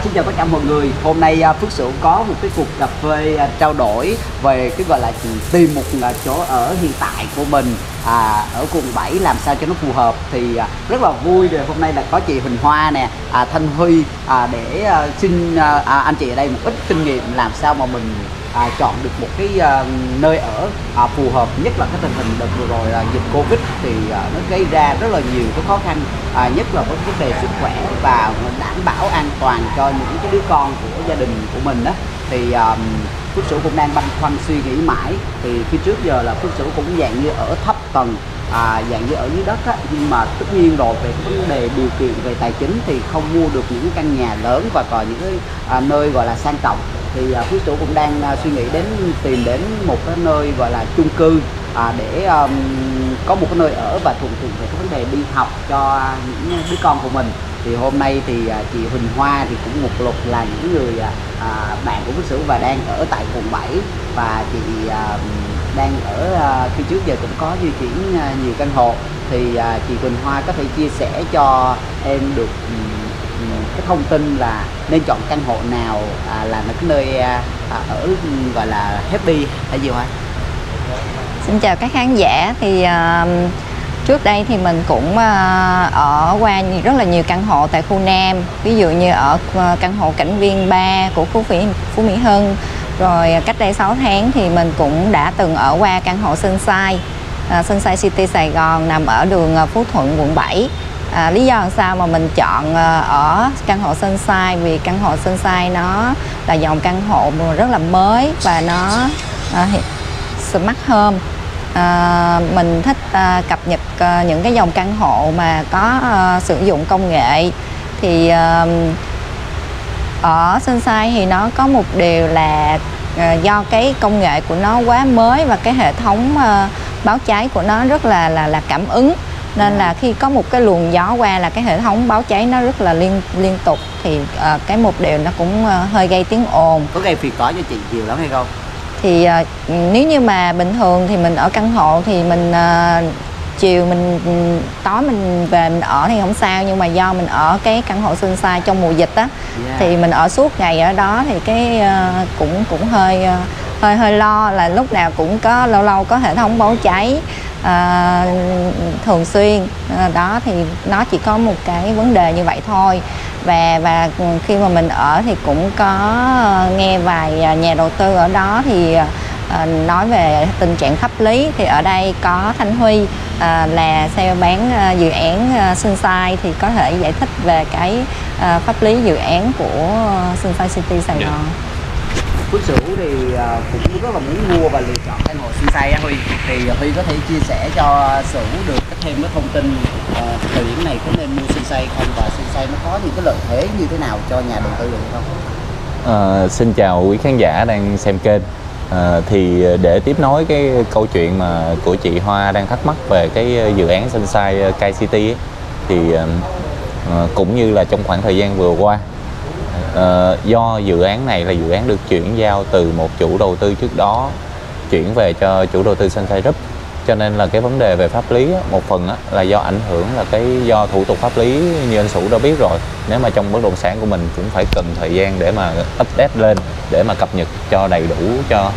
Xin chào tất cả mọi người. Hôm nay Phước Sửu có một cái cuộc cà phê trao đổi về cái gọi là tìm một chỗ ở hiện tại của mình ở quận 7 làm sao cho nó phù hợp. Thì rất là vui rồi, hôm nay là có chị Huỳnh Hoa nè, Thanh Huy để xin anh chị ở đây một ít kinh nghiệm làm sao mà mình chọn được một cái nơi ở phù hợp, nhất là cái tình hình đợt vừa rồi là dịch Covid thì nó gây ra rất là nhiều cái khó khăn, nhất là với vấn đề sức khỏe và đảm bảo an toàn cho những cái đứa con của gia đình của mình đó. Thì Phước Sửu cũng đang băn khoăn suy nghĩ mãi. Thì khi trước giờ là Phước Sửu cũng dạng như ở thấp tầng, dạng như ở dưới đất á, nhưng mà tất nhiên rồi về cái vấn đề điều kiện về tài chính thì không mua được những căn nhà lớn và còn những cái nơi gọi là sang trọng. Thì Phước Sửu cũng đang suy nghĩ tìm đến một cái nơi gọi là chung cư để có một cái nơi ở và thuận tiện về cái vấn đề đi học cho những đứa con của mình. Thì hôm nay thì chị Huỳnh Hoa thì cũng một lục là những người bạn của Phước Sửu và đang ở tại quận 7, và chị đang ở khi trước giờ cũng có di chuyển nhiều căn hộ. Thì chị Huỳnh Hoa có thể chia sẻ cho em được cái thông tin là nên chọn căn hộ nào là cái nơi ở gọi là happy hay gì hả? Xin chào các khán giả. Thì trước đây thì mình cũng ở qua rất là nhiều căn hộ tại khu Nam, ví dụ như ở căn hộ Cảnh Viên 3 của Phú Mỹ Hưng. Rồi cách đây 6 tháng thì mình cũng đã từng ở qua căn hộ Sunshine City Sài Gòn nằm ở đường Phú Thuận quận 7. Lý do làm sao mà mình chọn ở căn hộ Sunshine, vì căn hộ Sunshine nó là dòng căn hộ rất là mới và nó smart home. Mình thích cập nhật những cái dòng căn hộ mà có sử dụng công nghệ. Thì ở Sunshine thì nó có một điều là do cái công nghệ của nó quá mới và cái hệ thống báo cháy của nó rất là cảm ứng, nên là khi có một cái luồng gió qua là cái hệ thống báo cháy nó rất là liên tục. Thì cái một điều nó cũng hơi gây tiếng ồn. Có gây phiền toái cho chị nhiều lắm hay không? Thì nếu như mà bình thường thì mình ở căn hộ thì mình chiều tối mình về mình ở thì không sao, nhưng mà do mình ở cái căn hộ Sunshine trong mùa dịch á, thì mình ở suốt ngày ở đó thì cái cũng hơi lo là lúc nào cũng có lâu lâu có hệ thống báo cháy thường xuyên đó. Thì nó chỉ có một cái vấn đề như vậy thôi. Và khi mà mình ở thì cũng có nghe vài nhà đầu tư ở đó thì nói về tình trạng pháp lý. Thì ở đây có Thanh Huy là sale bán dự án Sunshine, thì có thể giải thích về cái pháp lý dự án của Sunshine City Sài Gòn. Phước Sửu thì cũng rất là muốn mua và lựa chọn căn hộ Sunshine á Huy. Thì Huy có thể chia sẻ cho Sửu được thêm cái thông tin thời điểm này có nên mua Sunshine không, và Sunshine nó có những cái lợi thế như thế nào cho nhà đầu tư được không? Xin chào quý khán giả đang xem kênh. Thì để tiếp nối cái câu chuyện mà của chị Hoa đang thắc mắc về cái dự án Sunshine Sky City ấy, thì cũng như là trong khoảng thời gian vừa qua, do dự án này là dự án được chuyển giao từ một chủ đầu tư trước đó chuyển về cho chủ đầu tư Sunshine Group, cho nên là cái vấn đề về pháp lý một phần là do ảnh hưởng là do thủ tục pháp lý như anh Sửu đã biết rồi. Nếu mà trong bất động sản của mình cũng phải cần thời gian để mà update lên, để mà cập nhật cho đầy đủ, cho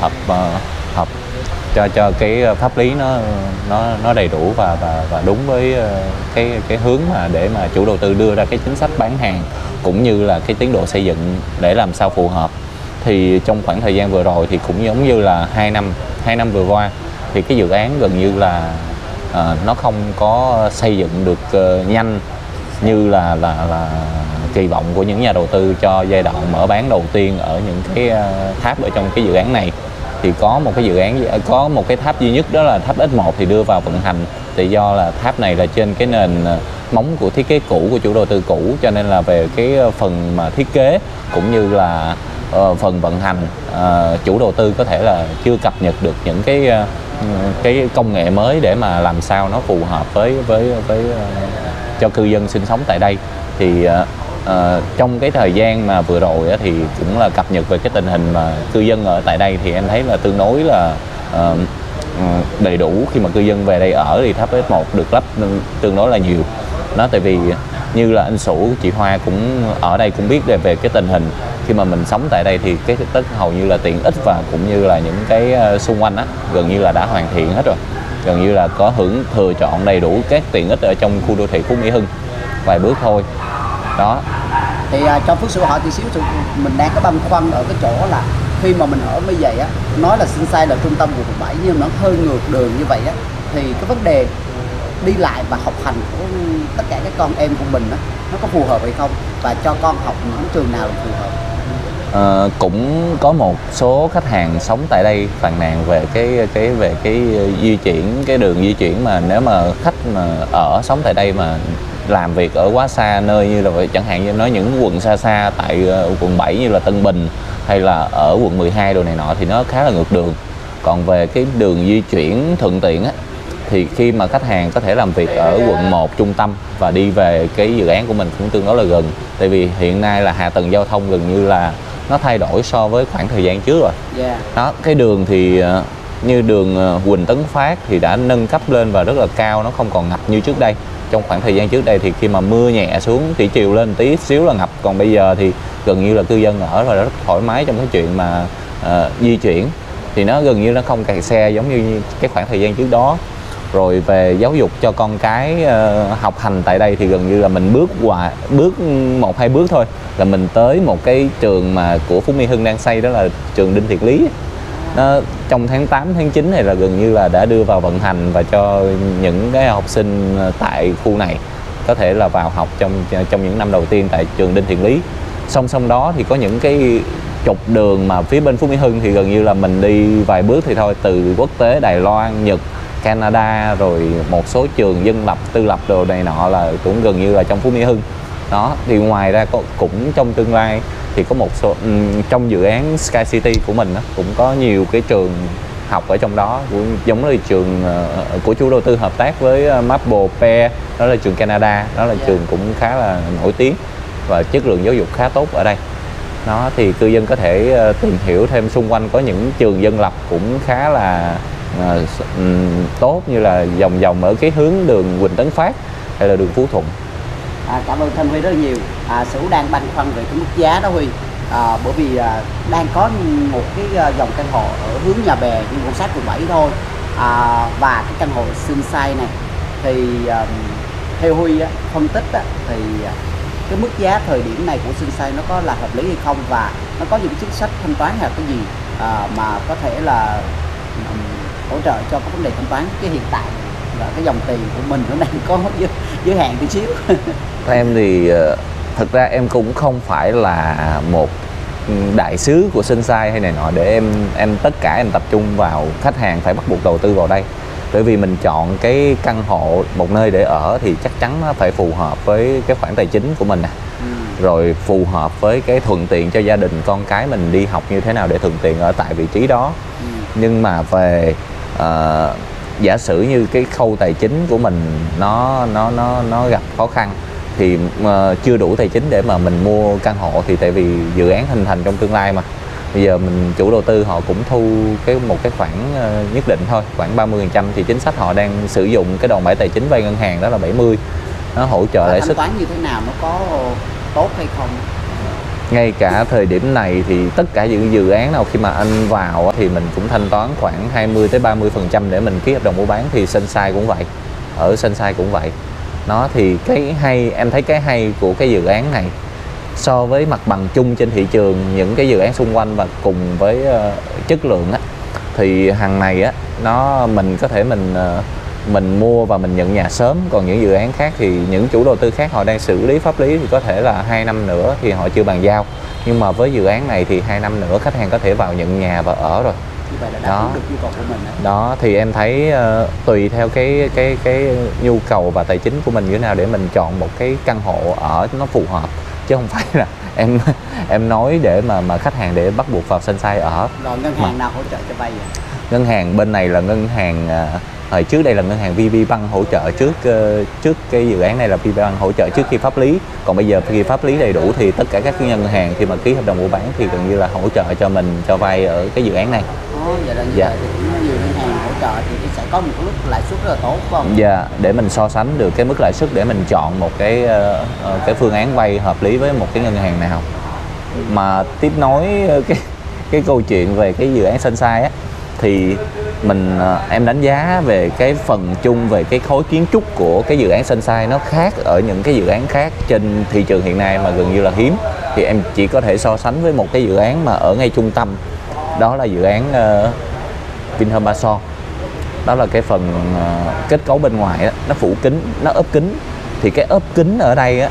cho cái pháp lý nó đầy đủ và đúng với cái hướng mà để mà chủ đầu tư đưa ra cái chính sách bán hàng cũng như là cái tiến độ xây dựng để làm sao phù hợp. Thì trong khoảng thời gian vừa rồi thì cũng giống như là 2 năm vừa qua thì cái dự án gần như là nó không có xây dựng được nhanh như là kỳ vọng của những nhà đầu tư cho giai đoạn mở bán đầu tiên ở những cái tháp ở trong cái dự án này. Thì có một cái tháp duy nhất, đó là tháp X1 thì đưa vào vận hành. Thì do là tháp này là trên cái nền móng của thiết kế cũ của chủ đầu tư cũ, cho nên là về cái phần mà thiết kế cũng như là phần vận hành, chủ đầu tư có thể là chưa cập nhật được những cái công nghệ mới để mà làm sao nó phù hợp với cho cư dân sinh sống tại đây. Thì trong cái thời gian mà vừa rồi thì cũng là cập nhật về cái tình hình mà cư dân ở tại đây, thì em thấy là tương đối là đầy đủ. Khi mà cư dân về đây ở thì tháp S1 được lắp tương đối là nhiều. Nó tại vì như là anh Sủ, chị Hoa cũng ở đây cũng biết về cái tình hình khi mà mình sống tại đây thì cái tất hầu như là tiện ích và cũng như là những cái xung quanh á gần như là đã hoàn thiện hết rồi, gần như là có hưởng thừa chọn đầy đủ các tiện ích ở trong khu đô thị Phú Mỹ Hưng, vài bước thôi đó. Thì cho Phước Sửu hỏi tí xíu, mình đang có băn khoăn ở cái chỗ là khi mà mình ở như vậy á, nói là Sunshine là trung tâm của quận 7 nhưng nó hơi ngược đường như vậy á, thì cái vấn đề đi lại và học hành của tất cả các con em của mình á, nó có phù hợp hay không, và cho con học những trường nào là phù hợp? Cũng có một số khách hàng sống tại đây phàn nàn về cái di chuyển, cái đường di chuyển mà nếu mà khách mà ở sống tại đây mà làm việc ở quá xa nơi, như là chẳng hạn như nói những quận xa xa tại quận 7 như là Tân Bình hay là ở quận 12 đồ này nọ thì nó khá là ngược đường. Còn về cái đường di chuyển thuận tiện á, thì khi mà khách hàng có thể làm việc ở quận 1 trung tâm và đi về cái dự án của mình cũng tương đối là gần. Tại vì hiện nay là hạ tầng giao thông gần như là nó thay đổi so với khoảng thời gian trước rồi. Đó, cái đường thì như đường Huỳnh Tấn Phát thì đã nâng cấp lên và rất là cao, nó không còn ngập như trước đây. Trong khoảng thời gian trước đây thì khi mà mưa nhẹ xuống thì chiều lên tí xíu là ngập, còn bây giờ thì gần như là cư dân ở và rất thoải mái trong cái chuyện mà di chuyển, thì nó gần như nó không kẹt xe giống như cái khoảng thời gian trước đó. Rồi về giáo dục cho con cái học hành tại đây thì gần như là mình bước 1-2 bước thôi là mình tới một cái trường mà của Phú Mỹ Hưng đang xây, đó là trường Đinh Thiện Lý. Nó trong tháng 8, tháng 9 này là gần như là đã đưa vào vận hành và cho những cái học sinh tại khu này có thể là vào học trong những năm đầu tiên tại trường Đinh Thiện Lý. Song song đó thì có những cái trục đường mà phía bên Phú Mỹ Hưng thì gần như là mình đi vài bước thì thôi, từ quốc tế Đài Loan, Nhật, Canada, rồi một số trường dân lập, tư lập đồ này nọ là cũng gần như là trong Phú Mỹ Hưng. Đó, thì ngoài ra cũng trong tương lai thì có một số trong dự án Sky City của mình đó, cũng có nhiều cái trường học ở trong đó, cũng giống như trường của chủ đầu tư hợp tác với Maple Pair, đó là trường Canada, đó là trường cũng khá là nổi tiếng và chất lượng giáo dục khá tốt ở đây. Đó, thì cư dân có thể tìm hiểu thêm xung quanh có những trường dân lập cũng khá là tốt, như là vòng ở cái hướng đường Huỳnh Tấn Phát hay là đường Phú Thuận. Cảm ơn Thanh Huy rất nhiều. Sửu đang băn khoăn về cái mức giá đó Huy, bởi vì đang có một cái dòng căn hộ ở hướng Nhà Bè nhưng cũng sát quận 7 thôi, và cái căn hộ Sunshine này thì theo Huy phân tích thì cái mức giá thời điểm này của Sunshine nó có là hợp lý hay không, và nó có những chính sách thanh toán hay là cái gì mà có thể là hỗ trợ cho cái vấn đề thanh toán cái hiện tại và cái dòng tiền của mình nó đang có giới hạn tí xíu. Em thì thực ra em cũng không phải là một đại sứ của Sunshine hay này nọ để em tất cả em tập trung vào khách hàng phải bắt buộc đầu tư vào đây. Bởi vì mình chọn cái căn hộ một nơi để ở thì chắc chắn nó phải phù hợp với cái khoản tài chính của mình nè, rồi phù hợp với cái thuận tiện cho gia đình con cái mình đi học như thế nào để thuận tiện ở tại vị trí đó. Nhưng mà về giả sử như cái khâu tài chính của mình nó gặp khó khăn thì chưa đủ tài chính để mà mình mua căn hộ, thì tại vì dự án hình thành trong tương lai mà bây giờ mình chủ đầu tư họ cũng thu một cái khoản nhất định thôi, khoảng 30%, thì chính sách họ đang sử dụng cái đòn bẩy tài chính vay ngân hàng đó là 70, nó hỗ trợ lãi suất. Thanh toán như thế nào, nó có tốt hay không? Ngay cả thời điểm này thì tất cả những dự án nào khi mà anh vào thì mình cũng thanh toán khoảng 20-30% để mình ký hợp đồng mua bán, thì Sunshine cũng vậy, ở Sunshine cũng vậy. Nó thì cái hay, em thấy cái hay của cái dự án này so với mặt bằng chung trên thị trường những cái dự án xung quanh và cùng với chất lượng á, thì hàng này á mình có thể mình mua và mình nhận nhà sớm. Còn những dự án khác thì những chủ đầu tư khác họ đang xử lý pháp lý thì có thể là 2 năm nữa thì họ chưa bàn giao, nhưng mà với dự án này thì 2 năm nữa khách hàng có thể vào nhận nhà và ở rồi. Như vậy là đáp ứng được nhu cầu của mình đó thì em thấy tùy theo cái nhu cầu và tài chính của mình như thế nào để mình chọn một cái căn hộ ở nó phù hợp, chứ không phải là em nói để mà khách hàng để bắt buộc vào Sunshine ở. Rồi ngân hàng nào hỗ trợ cho vay vậy? Ngân hàng bên này là ngân hàng hồi trước đây là ngân hàng VPBank hỗ trợ trước cái dự án này là VPBank hỗ trợ trước khi pháp lý. Còn bây giờ khi pháp lý đầy đủ thì tất cả các ngân hàng khi mà ký hợp đồng mua bán thì gần như là hỗ trợ cho mình cho vay ở cái dự án này. Vậy là vậy thì cũng nhiều ngân hàng hỗ trợ thì sẽ có một mức lãi suất rất là tốt, phải không? Dạ, để mình so sánh được cái mức lãi suất để mình chọn một cái phương án vay hợp lý với một cái ngân hàng nào. Mà tiếp nối cái câu chuyện về cái dự án Sunshine á, thì em đánh giá về cái phần chung về cái khối kiến trúc của cái dự án Sunshine nó khác ở những cái dự án khác trên thị trường hiện nay mà gần như là hiếm. Thì em chỉ có thể so sánh với một cái dự án mà ở ngay trung tâm, đó là dự án Vinhome Ba Son. Đó là cái phần kết cấu bên ngoài á, nó phủ kính, nó ốp kính. Thì cái ốp kính ở đây á,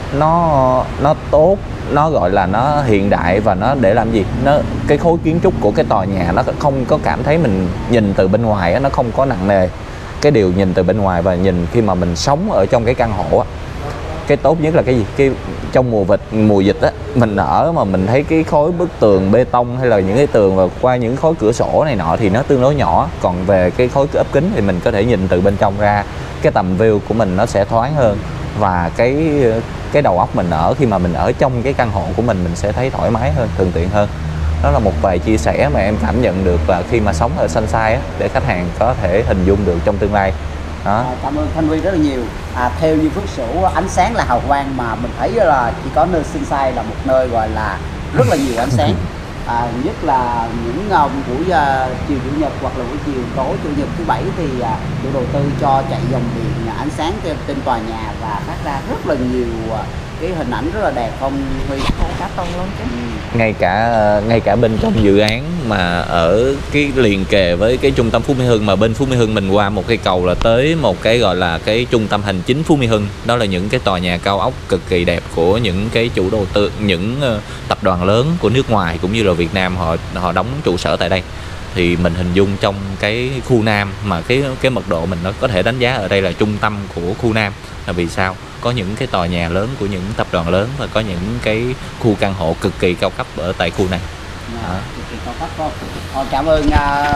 nó tốt, nó gọi là nó hiện đại, và nó để làm gì, cái khối kiến trúc của cái tòa nhà nó không có cảm thấy mình nhìn từ bên ngoài á, nó không có nặng nề. Cái điều nhìn từ bên ngoài và nhìn khi mà mình sống ở trong cái căn hộ á, cái tốt nhất là cái gì, cái trong mùa dịch á, mình ở mà mình thấy cái khối bức tường bê tông hay là những cái tường và qua những khối cửa sổ này nọ thì nó tương đối nhỏ. Còn về cái khối ốp kính thì mình có thể nhìn từ bên trong ra, cái tầm view của mình nó sẽ thoáng hơn, và cái đầu óc mình khi mà mình ở trong cái căn hộ của mình sẽ thấy thoải mái hơn, thuận tiện hơn. Đó là một vài chia sẻ mà em cảm nhận được là khi mà sống ở Sunshine á, để khách hàng có thể hình dung được trong tương lai. Đó. Cảm ơn Thanh Huy rất là nhiều. Theo như Phước Sửu, ánh sáng là hào quang, mà mình thấy là chỉ có nơi Sunshine là một nơi gọi là rất là nhiều ánh sáng. Nhất là những buổi chiều chủ nhật hoặc là buổi chiều tối chủ nhật thứ bảy thì chủ đầu tư cho chạy dòng điện ánh sáng trên tòa nhà và phát ra rất là nhiều cái hình ảnh rất là đẹp, không Huy? Cả tuần luôn chứ. Ngay cả bên trong dự án mà ở cái liền kề với cái trung tâm Phú Mỹ Hưng, mà bên Phú Mỹ Hưng mình qua một cây cầu là tới một cái gọi là cái trung tâm hành chính Phú Mỹ Hưng. Đó là những cái tòa nhà cao ốc cực kỳ đẹp của những cái chủ đầu tư, những tập đoàn lớn của nước ngoài cũng như là Việt Nam họ đóng trụ sở tại đây. Thì mình hình dung trong cái khu Nam mà cái mật độ mình nó có thể đánh giá ở đây là trung tâm của khu Nam là vì sao? Có những cái tòa nhà lớn của những tập đoàn lớn và có những cái khu căn hộ cực kỳ cao cấp ở tại khu này. Cực kỳ cao cấp không? Cảm ơn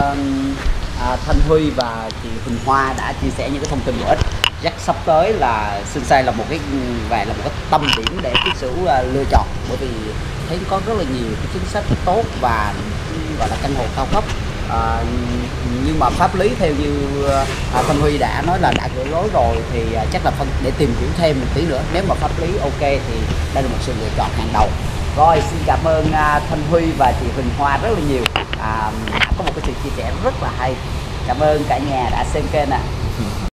Thanh Huy và chị Huỳnh Hoa đã chia sẻ những cái thông tin bổ ích. Chắc sắp tới là Sunshine là một cái tâm điểm để Phước Sửu lựa chọn, bởi vì thấy có rất là nhiều cái chính sách tốt và gọi là căn hộ cao cấp. Nhưng mà pháp lý theo như Thanh Huy đã nói là đã gửi lối rồi thì chắc là để tìm hiểu thêm một tí nữa. Nếu mà pháp lý ok thì đây là một sự lựa chọn hàng đầu. Rồi, xin cảm ơn Thanh Huy và chị Huỳnh Hoa rất là nhiều. Có một cái sự chia sẻ rất là hay. Cảm ơn cả nhà đã xem kênh